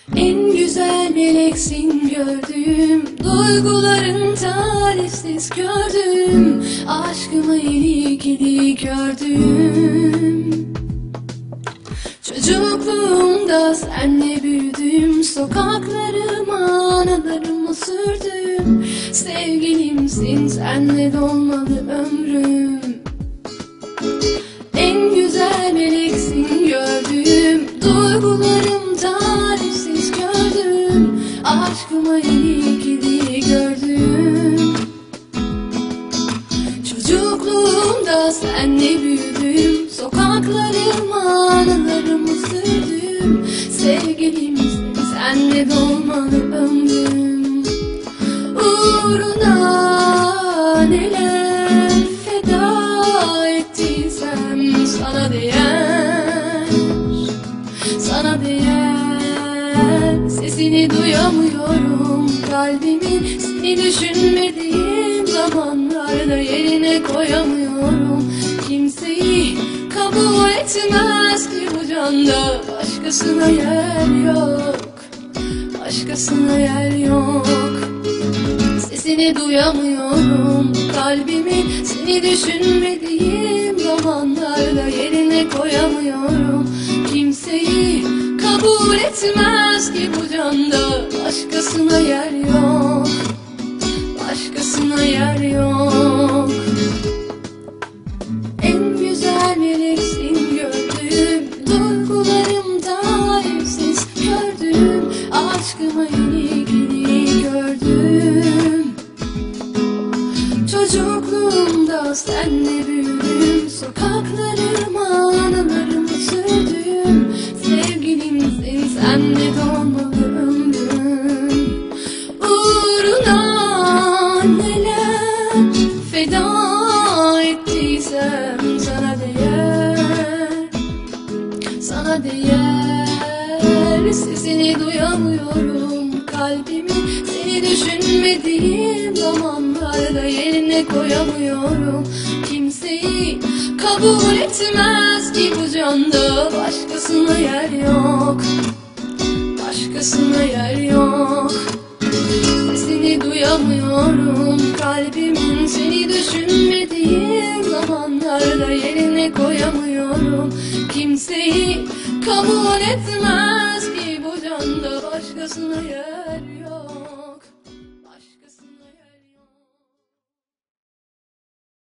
En güzel meleksin gördüğüm, duyguların talihsiz gördüm, aşkımı ilikli gördüm. Çocukluğumda senle büyüdüm, sokaklarıma anılarımı sürdüm. Sevgilimsin, senle dolmalı ömrüm. En güzel meleksin gördüğüm, duygularım tarifsiz gördüm, aşkıma ilikli gördüm. Çocukluğumda senle büyüdüm, sokaklarıma anılarımı sürdüm. Sevgilimsin, senle dolmalı ömrüm. Uğruna neler feda ettiysem sana değer, sana değer. Sesini duyamıyorum kalbimin, seni düşünmediğim zamanlarda yerine koyamıyorum. Kimseyi kabul etmez ki bu canda, başkasına yer yok, başkasına yer yok. Sesini duyamıyorum kalbimin, seni düşünmediğim zamanlarda yerine koyamıyorum. Kimseyi kabul etmez ki bu canda, başkasına yer yok, başkasına yer yok. En güzel meleksin gördüğüm, duygularım tarifsiz gördüm, aşkıma ilikli gördüm. Çocukluğumda senle büyüdüm, sokaklarıma anılarımı sürdüm. Sevgilimsin, senle dolmalı ömrüm. Uğruna neler feda ettiysem sana değer, sana değer. Sesini duyamıyorum kalbimin, seni düşünmediğim zamanlarda yerine koyamıyorum. Kimseyi kabul etmez ki bu canda, başkasına yer yok, başkasına yer yok. Sesini duyamıyorum kalbimin, seni düşünmediğim zamanlarda yerine koyamıyorum. Kimseyi kabul etmez ki bu canda, başkasına yer